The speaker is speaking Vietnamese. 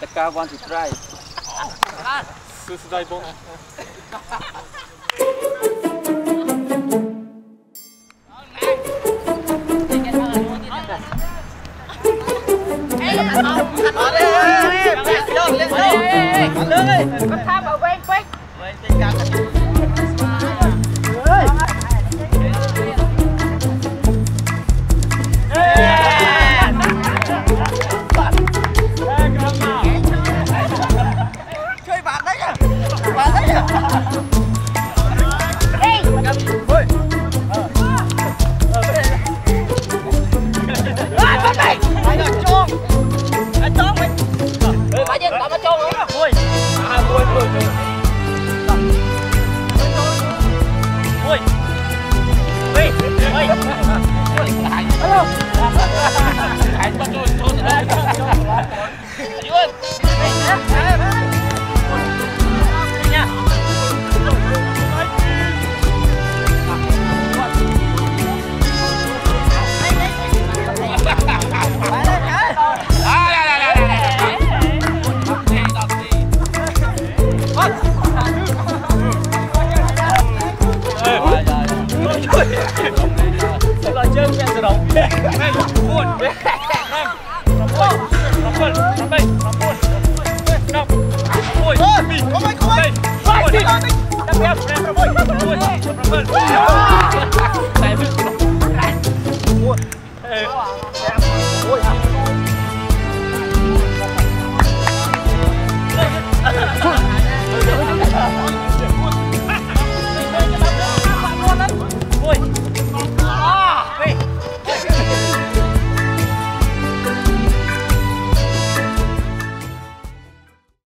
The car want to try. Suicide bomb. Con tham vào bên quách. Chơi bạn đấy nhá. Bạn đấy nhá. Hãy subscribe cho kênh Ghiền Mì Gõ để không bỏ lỡ